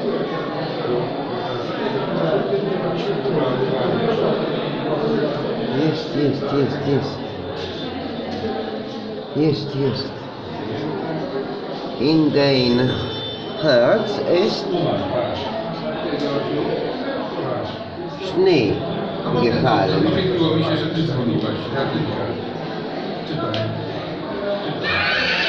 Jest. In dein Herz ist Schnee gefallen. Świetliło mi się, że ty dzwoniłaś. Ja tylko. Czytaj.